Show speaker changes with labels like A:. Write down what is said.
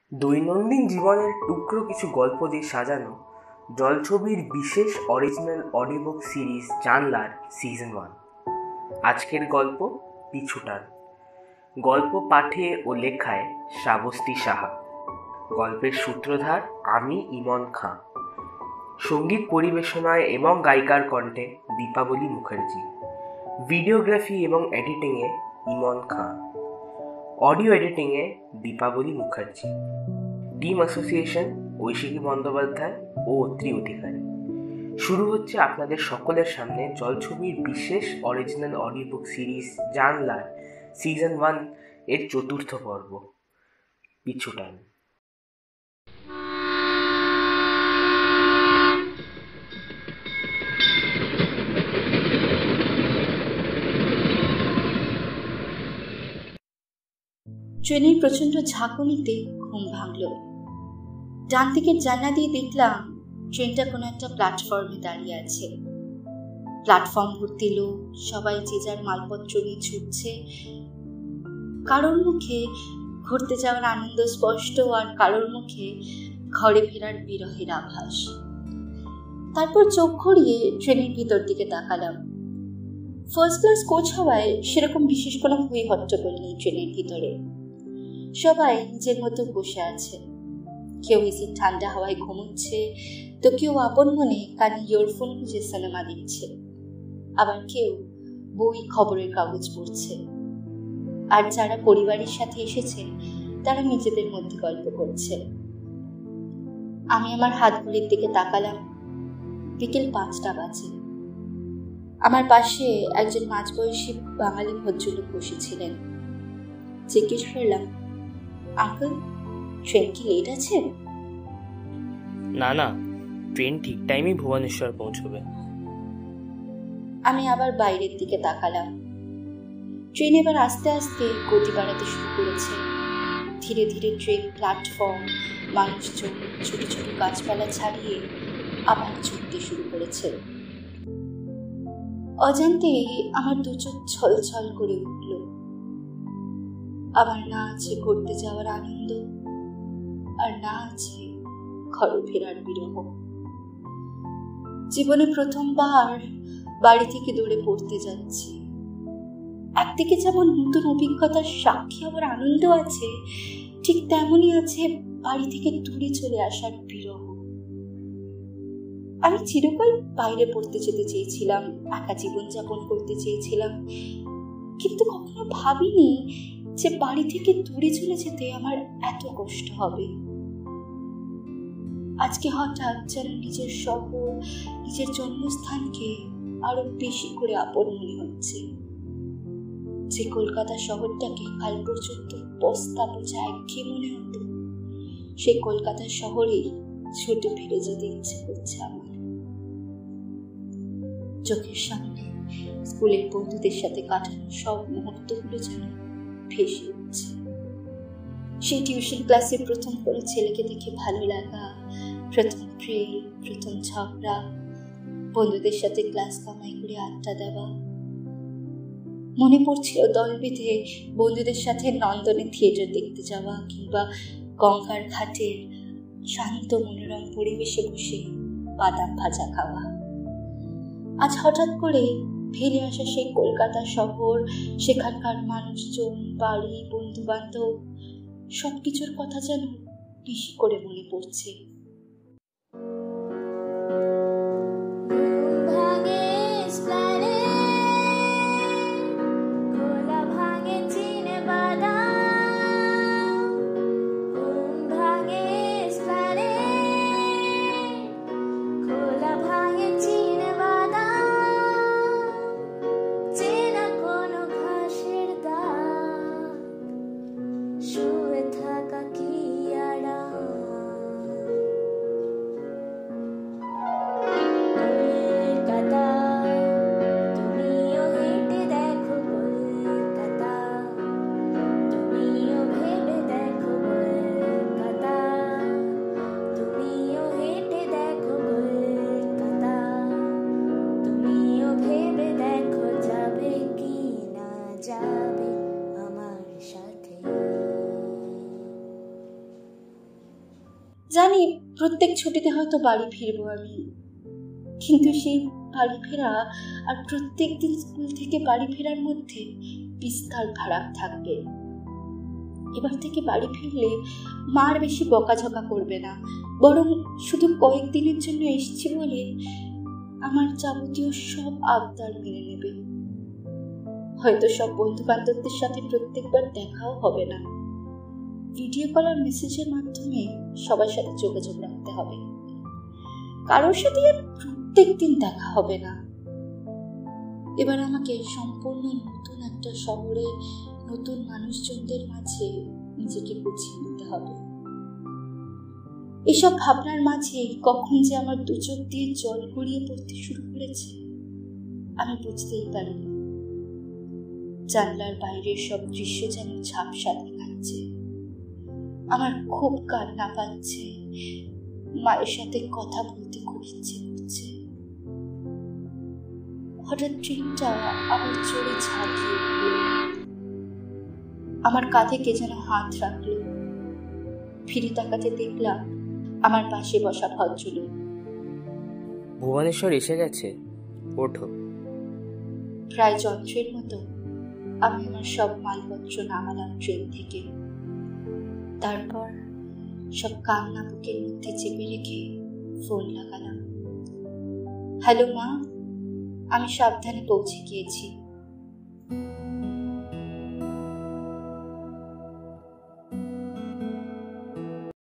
A: দৈনন্দিন জীবনের টুকরো কিছু গল্প দিয়ে সাজানো জলছবির বিশেষ অরিজিনাল অডিওবুক সিরিজ জানলার সিজন 1। আজকের গল্প পিছুটান। গল্প পাঠে ও লেখায় শ্রাবস্তী সাহা। গল্পের সূত্রধার আমি ইমন খাঁ। সঙ্গীত পরিবেশনায় এবং গায়িকার কণ্ঠে দীপাবলি মুখার্জি। ভিডিওগ্রাফি এবং এডিটিংয়ে ইমন খাঁ। অডিও এডিটিংয়ে দীপাবলি মুখার্জি। টিম অ্যাসোসিয়েশন ঐশিকী বন্দ্যোপাধ্যায় ও অত্রি অধিকারী। শুরু হচ্ছে আপনাদের সকলের সামনে জলছবির বিশেষ অরিজিনাল অডিওবুক সিরিজ জানলার সিজন 1 এর 4র্থ পর্ব পিছুটান।
B: ট্রেনের প্রচন্ড ঝাঁকুনিতে ঘুম ভাঙল। ডান দিকের জানলা দিয়ে দেখলাম ট্রেনটা কোনো একটা প্ল্যাটফর্মে দাঁড়িয়ে আছে। প্ল্যাটফর্ম ভর্তি লোক, সবাই যে যার মালপত্র নিয়ে ছুটছে। কারোর মুখে ঘুরতে যাওয়ার আনন্দ স্পষ্ট, আর কারোর মুখে ঘরে ফেরার বিরহের আভাস। তারপর চোখ ঘুরিয়ে ট্রেনের ভিতর দিকে তাকালাম। ফার্স্ট ক্লাস কোচ হওয়ায় সেরকম বিশেষ কোনো হই হট্টগোল নেই ট্রেনের ভিতরে। সবাই নিজের মতো বসে আছে। কেউ এসির ঠান্ডা হাওয়ায় ঘুমোচ্ছে, তো কেউ আপন মনে কানে ইয়ারফোন গুঁজে সিনেমা দেখছে, আবার কেউ বই খবরের কাগজ পড়ছে। আর যারা পরিবারের সাথে এসেছে তারা নিজেদের মধ্যে গল্প করছে। আমি আমার হাত ঘড়ির দিকে তাকালাম। বিকেল 5টা বাজে। আমার পাশে একজন মাঝবয়সী বাঙালি ভদ্রলোক বসেছিলেন। জিজ্ঞেস করলাম, আঙ্কেল, ট্রেন কি লেট আছে?
A: না, ট্রেন ঠিক টাইমে ভুবনেশ্বর পৌঁছবে।
B: আমি আবার বাইরের দিকে তাকালাম। ট্রেন এবার আস্তে আস্তে গতি বাড়াতে শুরু করেছে। ধীরে ধীরে ট্রেন প্ল্যাটফর্ম, মানুষজন, ছোট ছোট গাছপালা ছাড়িয়ে আবার ছুটতে শুরু করেছে। অজান্তেই আমার দু চোখ ছলছল করে উঠল। আমার না আছে ঘুরতে যাওয়ার আনন্দ, আর না আছে ঘরে ফেরার বিরহ। জীবনে প্রথমবার বাড়ি থেকে দূরে পড়তে যাচ্ছি। একদিকে যেমন নতুন অভিজ্ঞতার সাক্ষী হওয়ার আনন্দ আছে, ঠিক তেমনই আছে বাড়ি থেকে দূরে চলে আসার বিরহ। আমি চিরকাল বাইরে পড়তে যেতে চেয়েছিলাম, একা জীবনযাপন করতে চেয়েছিলাম, কিন্তু কখনো ভাবিনি যে বাড়ি থেকে দূরে চলে যেতে আমার এত কষ্ট হবে। আজকে হঠাৎ যেন নিজের শহর, নিজের জন্মস্থানকে আরো বেশি করে আপন মনে হচ্ছে। যে কলকাতা শহরটাকে কাল পর্যন্ত বস্তা বোঝা একঘেয়ে মনে হতো, সেই কলকাতা শহরেই ছুটে ফিরে যেতে ইচ্ছে করছে আমার। চোখের সামনে স্কুলের বন্ধুদের সাথে কাটানো সব মুহূর্তগুলো যেন ভেসে উঠছে। সেই টিউশন ক্লাসে প্রথম কোনো ছেলেকে দেখে ভালো লাগা, প্রথম প্রেম, প্রথম ঝগড়া, বন্ধুদের সাথে ক্লাস কামাই করে আড্ডা দেওয়া। মনে পড়ছিল দল বেঁধে বন্ধুদের সাথে নন্দনে থিয়েটার দেখতে যাওয়া, কিংবা গঙ্গার ঘাটের শান্ত মনোরম পরিবেশে বসে বাদাম ভাজা খাওয়া। আজ হঠাৎ করে ফিরে আসা সেই কলকাতা শহর, সেখানকার মানুষজন, বাড়ি, বন্ধু বান্ধব, সবকিছুর কথা যেন বেশি করে মনে পড়ছে। জানি প্রত্যেক ছুটিতে হয়তো বাড়ি ফিরবো আমি, কিন্তু সেই বাড়ি ফেরা আর প্রত্যেক দিন স্কুল থেকে বাড়ি ফেরার মধ্যে বিস্তার ফারাক থাকবে। এবার থেকে বাড়ি ফিরলে মার বেশি বকাঝকা করবে না, বরং শুধু কয়েকদিনের জন্য এসেছি বলে আমার যাবতীয় সব আবদার মেনে নেবে। হয়তো সব বন্ধু বান্ধবদের সাথে প্রত্যেকবার দেখাও হবে না, ভিডিও কল আর মেসেজের মাধ্যমে সবার সাথে যোগাযোগ রাখতে হবে। কারোর সাথে প্রত্যেক দিন দেখা হবে না। এবার আমাকে সম্পূর্ণ নতুন একটা শহরে নতুন মানুষজনদের মাঝে নিজেকে গুছিয়ে নিতে হবে। এসব ভাবনার মাঝে কখন যে আমার দু চোখ দিয়ে জল গড়িয়ে পড়তে শুরু করেছে আমি বুঝতেই পারিনি। জানলার বাইরের সব দৃশ্য যেন ঝাপসা দেখাচ্ছে। আমার খুব কান্না পাচ্ছে, মায়ের সাথে কথা বলতে খুব ইচ্ছে করছে। হঠাৎ ট্রেনটা আবার জোরে ঝাঁকিয়ে উঠল। আমার কাঁধে কে যেন হাত রাখলো। ফিরে তাকাতে দেখলাম আমার পাশে বসা ভদ্রলোক।
A: ভুবনেশ্বর এসে গেছে, ওঠো।
B: প্রায় যন্ত্রের মতো আমি আমার সব মালপত্র নামালাম ট্রেন থেকে। তারপর সব কান্না বুকের মধ্যে চেপে রেখে ফোন লাগালাম। হ্যালো মা, আমি সাবধানে পৌঁছে গিয়েছি।